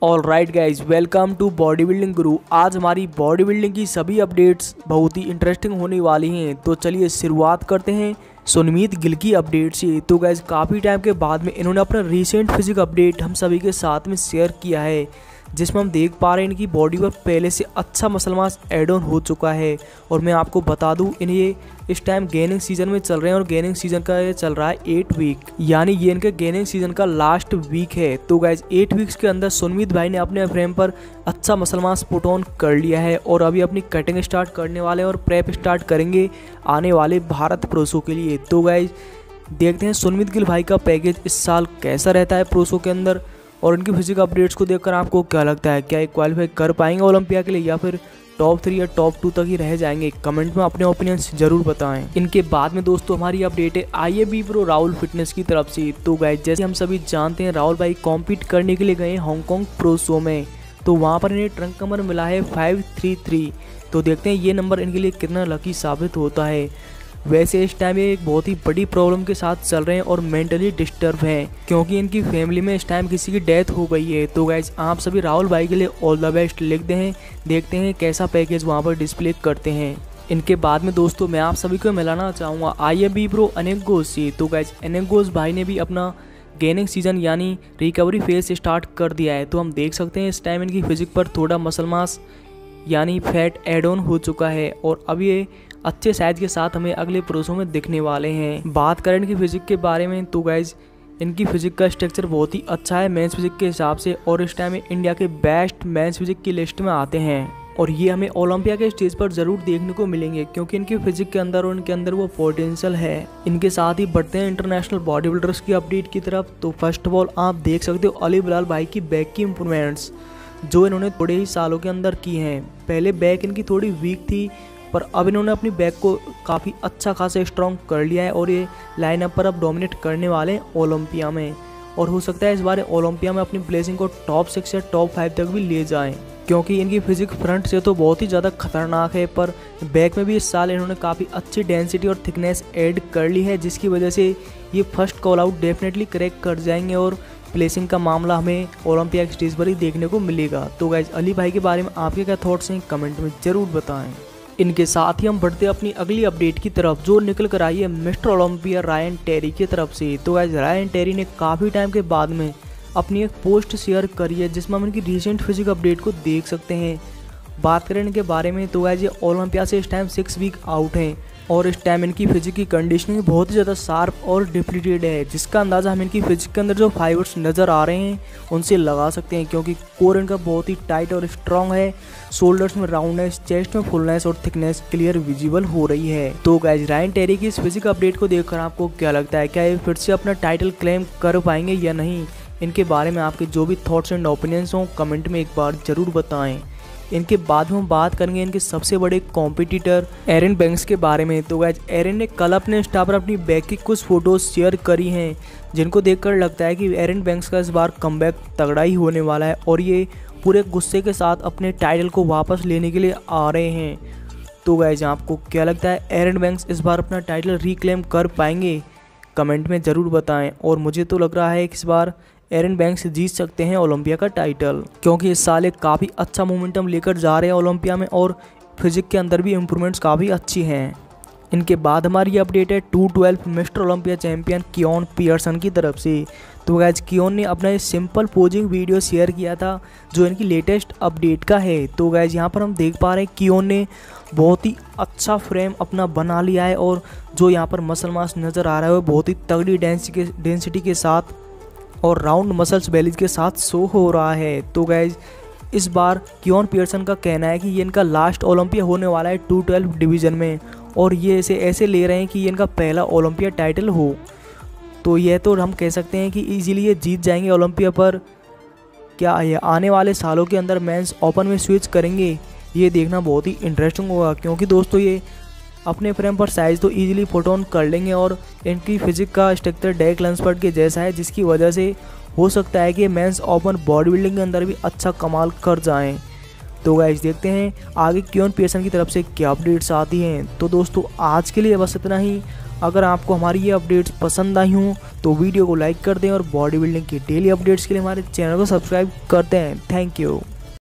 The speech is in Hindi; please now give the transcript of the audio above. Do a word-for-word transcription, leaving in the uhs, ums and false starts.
All right guys, welcome to body building guru. आज हमारी बॉडी बिल्डिंग की सभी अपडेट्स बहुत ही इंटरेस्टिंग होने वाली हैं। तो चलिए शुरुआत करते हैं सुनमीत गिल की अपडेट से। तो गाइज काफ़ी टाइम के बाद में इन्होंने अपना रीसेंट फिजिक अपडेट हम सभी के साथ में शेयर किया है, जिसमें हम देख पा रहे हैं इनकी बॉडी पर पहले से अच्छा मसल मास एड ऑन हो चुका है। और मैं आपको बता दूं, इन्हें इस टाइम गेनिंग सीजन में चल रहे हैं और गेनिंग सीजन का ये चल रहा है एट वीक, यानी ये इनके गेनिंग सीजन का लास्ट वीक है। तो गाइज एट वीक्स के अंदर सुनमीत भाई ने अपने फ्रेम पर अच्छा मसल मास पुट ऑन कर लिया है और अभी अपनी कटिंग स्टार्ट करने वाले हैं और प्रेप स्टार्ट करेंगे आने वाले भारत प्रोसो के लिए। तो गाइज देखते हैं सुनमीत गिल भाई का पैकेज इस साल कैसा रहता है प्रोसो के अंदर, और इनकी फिजिक अपडेट्स को देखकर आपको क्या लगता है, क्या ये क्वालिफाई कर पाएंगे ओलंपिया के लिए या फिर टॉप थ्री या टॉप टू तक ही रह जाएंगे। कमेंट में अपने ओपिनियंस जरूर बताएं। इनके बाद में दोस्तों हमारी अपडेट है I A B pro Rahul fitness की तरफ से। तो गाइस जैसे हम सभी जानते हैं, राहुल भाई कॉम्पीट करने के लिए गए हांगकांग प्रो शो में, तो वहाँ पर इन्हें ट्रंक नंबर मिला है फाइव थ्री थ्री। तो देखते हैं ये नंबर इनके लिए कितना लकी साबित होता है। वैसे इस टाइम ये एक बहुत ही बड़ी प्रॉब्लम के साथ चल रहे हैं और मेंटली डिस्टर्ब हैं, क्योंकि इनकी फैमिली में इस टाइम किसी की डेथ हो गई है। तो गाइज आप सभी राहुल भाई के लिए ऑल द बेस्ट लिखते हैं, देखते हैं कैसा पैकेज वहाँ पर डिस्प्ले करते हैं। इनके बाद में दोस्तों मैं आप सभी को मिलाना चाहूँगा आई ए बी प्रो अनेगोज से। तो गाइज अनेगोज भाई ने भी अपना गेनिंग सीजन यानी रिकवरी फेज स्टार्ट कर दिया है। तो हम देख सकते हैं इस टाइम इनकी फिजिक पर थोड़ा मसल मास यानी फैट एड ऑन हो चुका है और अब ये अच्छे साइज के साथ हमें अगले प्रोसो में दिखने वाले हैं। बात करें इनकी फिजिक के बारे में, तो गाइज इनकी फिजिक का स्ट्रक्चर बहुत ही अच्छा है मेंस फिजिक के हिसाब से, और इस टाइम इंडिया के बेस्ट मेंस फिजिक की लिस्ट में आते हैं और ये हमें ओलंपिया के स्टेज पर जरूर देखने को मिलेंगे, क्योंकि इनकी फिजिक के अंदर और इनके अंदर वो पोटेंशियल है। इनके साथ ही बढ़ते हैं इंटरनेशनल बॉडी बिल्डर्स की अपडेट की तरफ। तो फर्स्ट ऑफ ऑल आप देख सकते हो अली बिलाल भाई की बैक की इंप्रूवमेंट्स जो इन्होंने थोड़े ही सालों के अंदर की हैं। पहले बैक इनकी थोड़ी वीक थी, पर अब इन्होंने अपनी बैक को काफ़ी अच्छा खासा स्ट्रॉन्ग कर लिया है और ये लाइनअप पर अब डोमिनेट करने वाले हैं ओलंपिया में। और हो सकता है इस बार ओलंपिया में अपनी प्लेसिंग को टॉप सिक्स या टॉप फाइव तक भी ले जाएं, क्योंकि इनकी फिजिक फ्रंट से तो बहुत ही ज़्यादा खतरनाक है, पर बैक में भी इस साल इन्होंने काफ़ी अच्छी डेंसिटी और थिकनेस ऐड कर ली है, जिसकी वजह से ये first call out definitely crack कर जाएंगे और प्लेसिंग का मामला हमें ओलंपिया के स्टेज पर ही देखने को मिलेगा। तो गाइज अली भाई के बारे में आपके क्या थॉट्स हैं कमेंट में ज़रूर बताएं। इनके साथ ही हम बढ़ते हैं अपनी अगली अपडेट की तरफ, जो निकल कर आई है मिस्टर ओलंपिया रायन टेरी की तरफ से। तो गाइज रायन टेरी ने काफ़ी टाइम के बाद में अपनी एक पोस्ट शेयर करी है, जिसमें हम इनकी रिसेंट फिजिक अपडेट को देख सकते हैं। बात करें इनके बारे में, तो गाइज ये ओलंपिया से इस टाइम सिक्स वीक आउट हैं और इस टाइम इनकी फिजिक की कंडीशनिंग बहुत ही ज़्यादा शार्प और डिप्लीटेड है, जिसका अंदाज़ा हम इनकी फिजिक के अंदर जो फाइबर्स नज़र आ रहे हैं उनसे लगा सकते हैं, क्योंकि कोर इनका बहुत ही टाइट और स्ट्रॉन्ग है। शोल्डर्स में राउंडनेस, चेस्ट में फुलनेस और थिकनेस क्लियर विजिबल हो रही है। तो गाइज रायन टेरी की इस फिजिक अपडेट को देखकर आपको क्या लगता है, क्या ये फिर से अपना टाइटल क्लेम कर पाएंगे या नहीं? इनके बारे में आपके जो भी थॉट्स एंड ओपिनियंस हों कमेंट में एक बार ज़रूर बताएं। इनके बाद में हम बात करेंगे इनके सबसे बड़े कॉम्पिटिटर एरन बैंक्स के बारे में। तो गाइज एरन ने कल अपने इंस्टा पर अपनी बैक की कुछ फोटोज शेयर करी हैं, जिनको देखकर लगता है कि एरन बैंक्स का इस बार कमबैक तगड़ा ही होने वाला है और ये पूरे गुस्से के साथ अपने टाइटल को वापस लेने के लिए आ रहे हैं। तो गाइज आपको क्या लगता है, एरन बैंक्स इस बार अपना टाइटल रिक्लेम कर पाएंगे? कमेंट में ज़रूर बताएं। और मुझे तो लग रहा है कि इस बार एरन बैंक्स जीत सकते हैं ओलंपिया का टाइटल, क्योंकि इस साल एक काफ़ी अच्छा मोमेंटम लेकर जा रहे हैं ओलंपिया में और फिजिक के अंदर भी इम्प्रूवमेंट्स काफ़ी अच्छी हैं। इनके बाद हमारी अपडेट है two twelve mister Olympia champion Keone Pearson की तरफ से। तो गाइज कियोन ने अपना एक सिंपल पोजिंग वीडियो शेयर किया था, जो इनकी लेटेस्ट अपडेट का है। तो गाइज यहाँ पर हम देख पा रहे हैं कियोन ने बहुत ही अच्छा फ्रेम अपना बना लिया है और जो यहाँ पर मसल मास नज़र आ रहा है वो बहुत ही तगड़ी डेंसिटी के डेंसिटी के साथ और राउंड मसल्स बेलीज के साथ शो हो रहा है। तो गाइज इस बार कियोन पियर्सन का कहना है कि ये इनका लास्ट ओलंपिया होने वाला है टू ट्वेल्व डिवीज़न में, और ये इसे ऐसे ले रहे हैं कि ये इनका पहला ओलंपिया टाइटल हो। तो यह तो हम कह सकते हैं कि इजीली ये जीत जाएंगे ओलंपिया, पर क्या ये आने वाले सालों के अंदर मेंस ओपन में स्विच करेंगे, ये देखना बहुत ही इंटरेस्टिंग होगा, क्योंकि दोस्तों ये अपने फ्रेम पर साइज़ तो इजीली पुट ऑन कर लेंगे और इनकी फिजिक का स्ट्रक्चर डेक लंसफर्ड के जैसा है, जिसकी वजह से हो सकता है कि मेंस ओपन बॉडी बिल्डिंग के अंदर भी अच्छा कमाल कर जाएं। तो गाइस देखते हैं आगे कियोन पियर्सन की तरफ से क्या अपडेट्स आती हैं। तो दोस्तों आज के लिए बस इतना ही। अगर आपको हमारी ये अपडेट्स पसंद आई हों तो वीडियो को लाइक कर दें और बॉडी बिल्डिंग की डेली अपडेट्स के लिए हमारे चैनल को सब्सक्राइब करते हैं। Thank you.